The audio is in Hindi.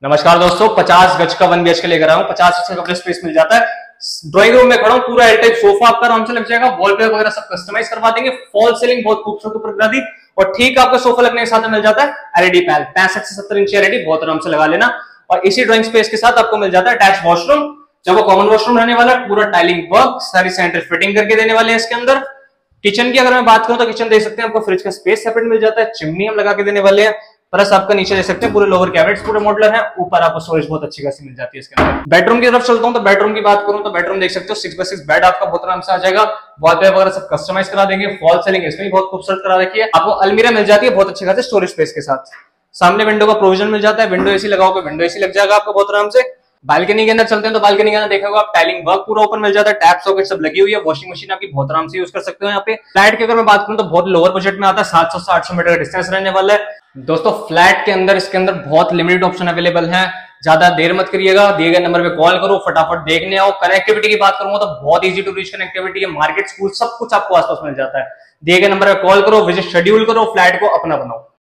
नमस्कार दोस्तों, 50 गज का 1 BHK के लेकर आया हूँ। 50 गज का कपड़े स्पेस मिल जाता है। ड्राइंग रूम में खड़ा हूँ, पूरा एल टाइप सोफा आपका आराम से लग जाएगा। वॉलपेपर वगैरह सब कस्टमाइज करवा देंगे। फॉल सीलिंग बहुत खूबसूरत ऊपर करा दी और ठीक आपका सोफा लगने के साथ मिल जाता है एलईडी पैनल। 65 से 70 इंच एलईडी बहुत आराम से लगा लेना। और इसी ड्राइंग स्पेस के साथ आपको मिल जाता है अटैच वॉशरूम। जब वो कॉमन वॉशरूम रहने वाला है, पूरा टाइलिंग वर्क, सारी सेंटर फिटिंग करके देने वाले हैं इसके अंदर। किचन की अगर मैं बात करूं तो किचन देख सकते हैं, आपको फ्रिज का स्पेस सेपरेट मिल जाता है। चिमनी हम लगा के देने वाले हैं। प्लस आपका नीचे देख सकते हैं पूरे लोअर कैबिनेट्स पूरे मॉडलर हैं। ऊपर आपको स्टोरेज बहुत अच्छी खासी मिल जाती है इसके अंदर। बेडरूम की तरफ चलता हूं तो बेडरूम की बात करूं तो बेडरूम देख सकते हो 6x6 बेड आपका बहुत आराम से आ जाएगा। वॉलपेपर वगैरह सब कस्टमाइज करा देंगे। फॉल सीलिंग इसमें भी बहुत खूबसूरत करा रखी है। आपको अलमीरा मिल जाती है बहुत अच्छे खासे स्टोरेज स्पेस के साथ। सामने विंडो का प्रोविजन मिल जाता है। विंडो एसी लगाओगे, विंडो एसी लग जाएगा आपको बहुत आराम से। बालकनी के अंदर चलते हैं तो बालकनी के अंदर देखा होगा आप, टाइलिंग वर्क पूरा ऊपर मिल जाता है। टैप सॉकेट सब लगी हुई है। वॉशिंग मशीन आपकी बहुत आराम से यूज कर सकते हो यहाँ पे। फ्लैट की अगर मैं बात करूं तो बहुत लोअर बजट में आता है। 700 से 800 मीटर का डिस्टेंस रहने वाला है दोस्तों। फ्लैट के अंदर इसके अंदर बहुत लिमिटेड ऑप्शन अवेलेबल है। ज्यादा देर मत करिएगा, दिए गए नंबर पे कॉल करो, फटाफट देखने आओ। कनेक्टिविटी की बात करूंगा तो बहुत इजी टू रीच कनेक्टिविटी है। मार्केट, स्कूल सब कुछ आपको आसपास मिल जाता है। दिए गए नंबर पे कॉल करो, विजिट शेड्यूल करो, फ्लैट को अपना बनाओ।